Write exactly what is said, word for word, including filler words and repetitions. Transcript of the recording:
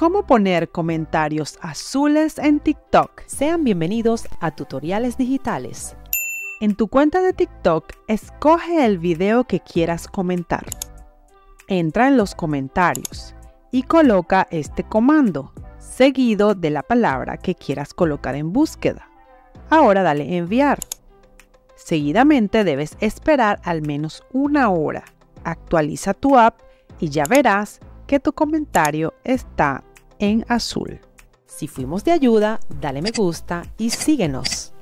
¿Cómo poner comentarios azules en TikTok? Sean bienvenidos a Tutoriales Digitales. En tu cuenta de TikTok, escoge el video que quieras comentar. Entra en los comentarios y coloca este comando, seguido de la palabra que quieras colocar en búsqueda. Ahora dale enviar. Seguidamente debes esperar al menos una hora. Actualiza tu app y ya verás que tu comentario está en azul. Si fuimos de ayuda, dale me gusta y síguenos.